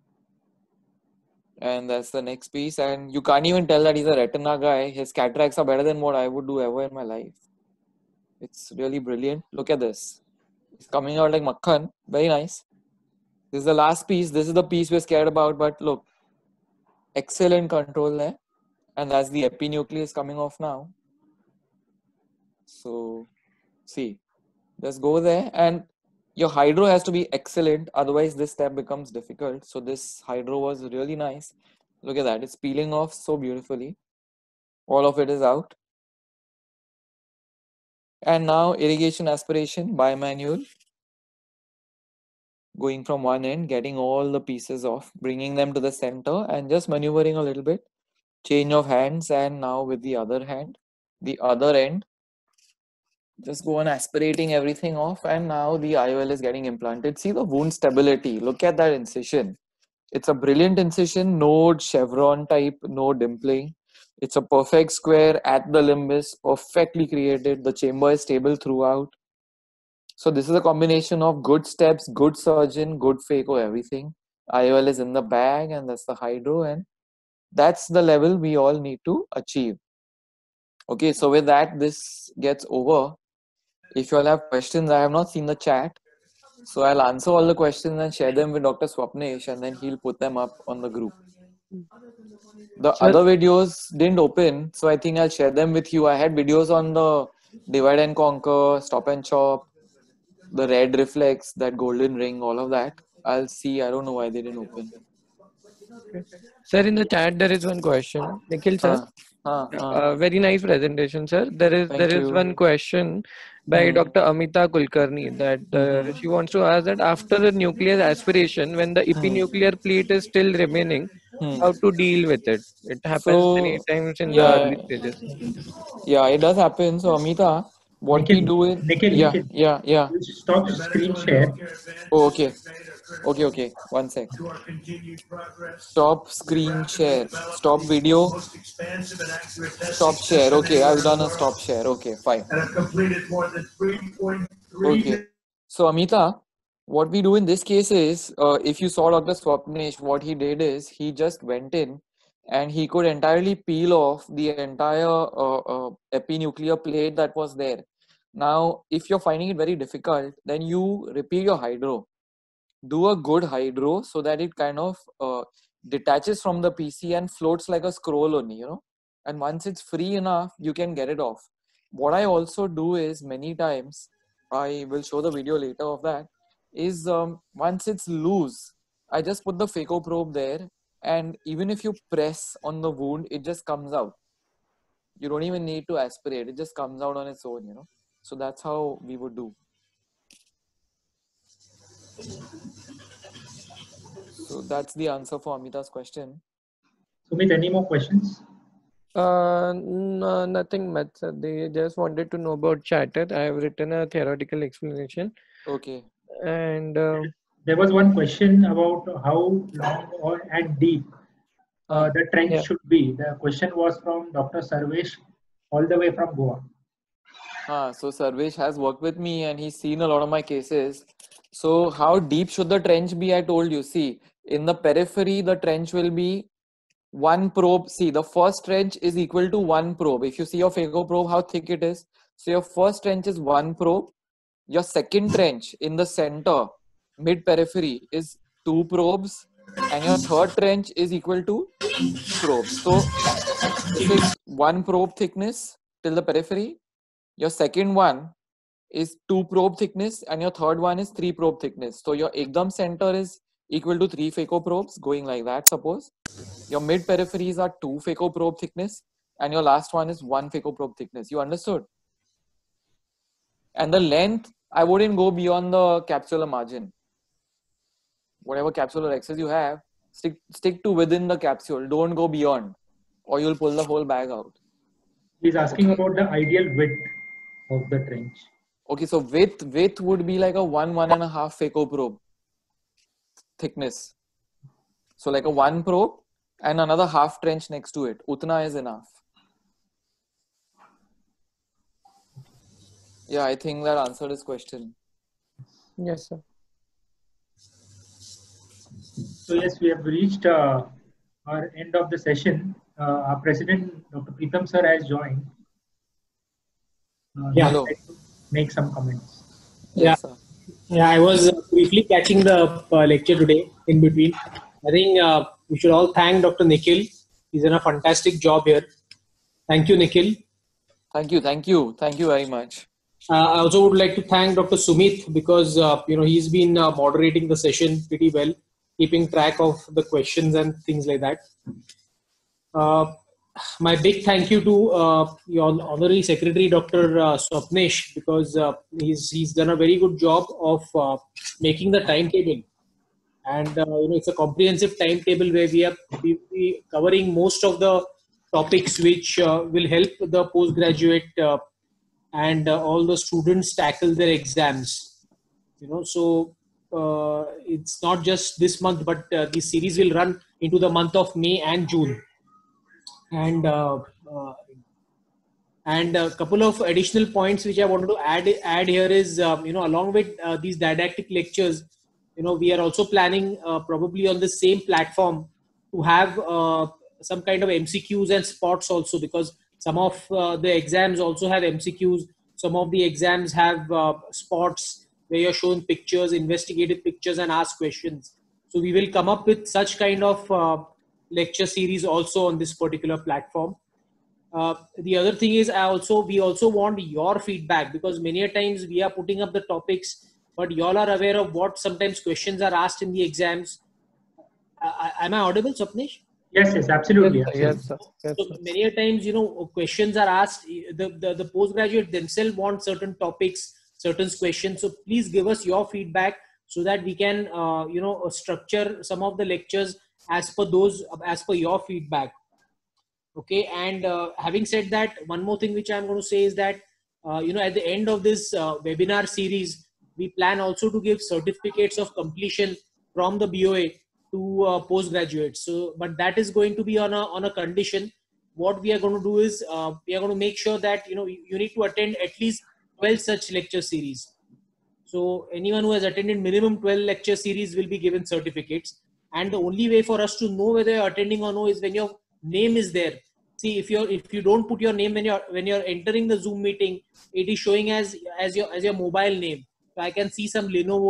And that's the next piece. And you can't even tell that he's a retina guy. His cataracts are better than what I would do ever in my life. It's really brilliant. Look at this. It's coming out like makhan. Very nice. This is the last piece. This is the piece we're scared about. But look, excellent control there. And that's the epinucleus coming off now. So, see, just go there. And your hydro has to be excellent. Otherwise, this step becomes difficult. So this hydro was really nice. Look at that. It's peeling off so beautifully. All of it is out. And now irrigation aspiration by manual. Going from one end, getting all the pieces off, bringing them to the center and just maneuvering a little bit. Change of hands, and now with the other hand, the other end. Just go on aspirating everything off, and now the IOL is getting implanted. See the wound stability. Look at that incision. It's a brilliant incision, no chevron type, no dimpling. It's a perfect square at the limbus, perfectly created. The chamber is stable throughout. So this is a combination of good steps, good surgeon, good phaco, everything. IOL is in the bag, and that's the hydro, and that's the level we all need to achieve. Okay, so with that, this gets over. If you all have questions, I have not seen the chat. So I'll answer all the questions and share them with Dr. Swapnesh, and then he'll put them up on the group. The other videos didn't open, so I think I'll share them with you. I had videos on the divide and conquer, stop and chop, the red reflex, that golden ring, all of that. I'll see. I don't know why they didn't open.
Sir, in the chat there is one question. Nikhil sir. Very nice presentation, sir. There is one question by Dr. Amita Kulkarni that she wants to ask that after the nuclear aspiration, when the epinuclear plate is still remaining, how to deal with it? It happens many times in the early stages.
Yeah, it does happen. So Amita, what
Nikhil,
we do is
Nikhil,
yeah.
Stop screen share.
Oh, okay. 1 sec. Stop screen share. Stop video. Stop share. Okay, I've done a stop share. Okay, fine. Okay. So Amita, what we do in this case is, if you saw Dr. Swapnesh, what he did is he just went in and he could entirely peel off the entire epinuclear plate that was there. Now, if you're finding it very difficult, then you repeat your hydro. do a good hydro so that it kind of detaches from the PC and floats like a scroll only, you know. And once it's free enough, you can get it off. What I also do is many times, I will show the video later of that, is once it's loose, I just put the phaco probe there, and even if you press on the wound, it just comes out. You don't even need to aspirate, it just comes out on its own, you know. So that's how we would do. So that's the answer for Amita's question.
Sumit, any more questions?
No, nothing much. They just wanted to know about chatter. I have written a theoretical explanation.
Okay.
And
there was one question about how long and deep the trench should be. The question was from Dr. Sarvesh, all the way from Goa.
So Sarvesh has worked with me and he's seen a lot of my cases. So how deep should the trench be? I told you, see, in the periphery, the trench will be 1 probe. See, the first trench is equal to 1 probe. If you see your phaco probe, how thick it is. So your first trench is 1 probe. Your second trench in the center, mid periphery, is 2 probes. And your third trench is equal to 3 probes. So this is 1 probe thickness till the periphery. Your second one is 2 probe thickness and your third one is 3 probe thickness. So your ekdam center is equal to 3 phaco probes going like that, suppose. Your mid peripheries are 2 phaco probe thickness and your last one is 1 phaco probe thickness. You understood? And the length, I wouldn't go beyond the capsular margin. Whatever capsular excess you have, stick to within the capsule. Don't go beyond or you'll pull the whole bag out.
He's asking about the ideal width of the trench.
Okay, so width would be like a 1.5 phaco probe thickness. So like a 1 probe and another half trench next to it. Utna is enough. Yeah, I think that answered his question.
Yes, sir.
So yes, we have reached our end of the session. Our president, Dr. Preetham sir, has joined.
Hello.
Like to make some comments.
Yes, sir.
Yeah, I was briefly catching the lecture today in between. I think we should all thank Dr. Nikhil. He's done a fantastic job here. Thank you, Nikhil.
Thank you very much.
I also would like to thank Dr. Sumit because he's been moderating the session pretty well, keeping track of the questions and things like that. My big thank you to your honorary secretary, Dr. Swapnesh, because he's done a very good job of making the timetable. And it's a comprehensive timetable where we are covering most of the topics which will help the postgraduate and all the students tackle their exams. So it's not just this month, but the series will run into the month of May and June. And a couple of additional points which I wanted to add here is, along with these didactic lectures, we are also planning probably on the same platform to have some kind of MCQs and spots also, because some of the exams also have MCQs. Some of the exams have spots where you're shown pictures, investigative pictures, and ask questions. So we will come up with such kind of lecture series also on this particular platform. The other thing is we also want your feedback, because many a times we are putting up the topics, but y'all are aware of what sometimes questions are asked in the exams. Am I audible, Swapnesh?
Yes, absolutely.
Yes, sir. Yes,
so many a times, questions are asked. The postgraduate themselves want certain topics, certain questions. So please give us your feedback so that we can, structure some of the lectures as per your feedback. Okay. And having said that, one more thing which I'm going to say is that, at the end of this webinar series, we plan also to give certificates of completion from the BOA to postgraduates. So, but that is going to be on a condition. What we are going to do is we are going to make sure that you need to attend at least 12 such lecture series. So anyone who has attended minimum 12 lecture series will be given certificates. And the only way for us to know whether you're attending or no is when your name is there. See, if you don't put your name when you're entering the Zoom meeting, it is showing as your mobile name. So I can see some Lenovo's,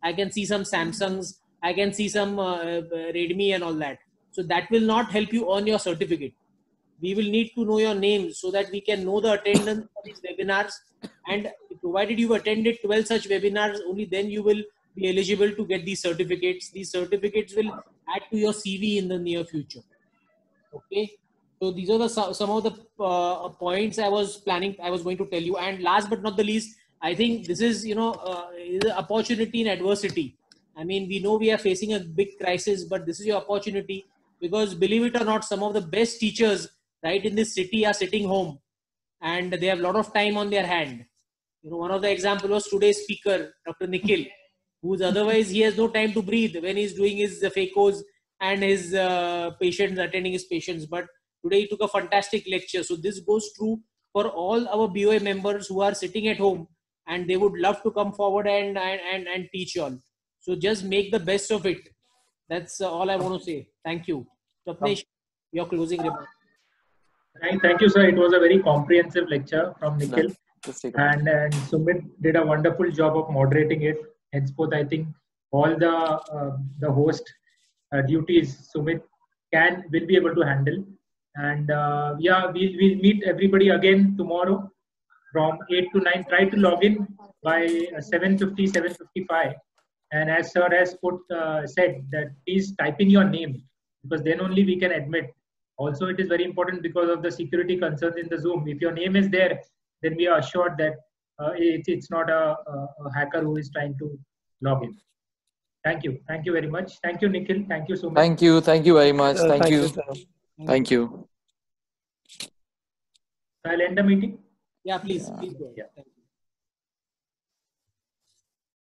I can see some Samsungs, I can see some Redmi and all that. So that will not help you earn your certificate. We will need to know your name so that we can know the attendance for these webinars. And provided you've attended 12 such webinars, only then you will be eligible to get these certificates. These certificates will add to your CV in the near future. Okay. So these are some of the points I was going to tell you. And last but not the least, I think this is, is an opportunity in adversity. I mean, we know we are facing a big crisis, but this is your opportunity, because believe it or not, some of the best teachers right in this city are sitting home and they have a lot of time on their hand. One of the examples was today's speaker, Dr. Nikhil, who's otherwise he has no time to breathe when he's doing his FACOs and his patients, attending his patients. But today he took a fantastic lecture. So this goes true for all our BOA members who are sitting at home and they would love to come forward and teach you all. So just make the best of it. That's all I want to say. Thank you. Swapnesh, your closing remarks.
Thank you, sir. It was a very comprehensive lecture from Nikhil. And Sumit did a wonderful job of moderating it. Henceforth, I think all the host duties Sumit will be able to handle. And we'll meet everybody again tomorrow from 8 to 9. Try to log in by 7:50, 7:55. And as sir has said, that please type in your name, because then only we can admit. Also, it is very important because of the security concerns in the Zoom. If your name is there, then we are assured that it's not a hacker who is trying to log in. Thank you. Thank you very much. Thank you, Nikhil. Thank you so much.
Thank you. Thank you very much. Thank you. Thank you.
I'll end the meeting.
Yeah, please. Please go ahead.
Yeah.
Thank you.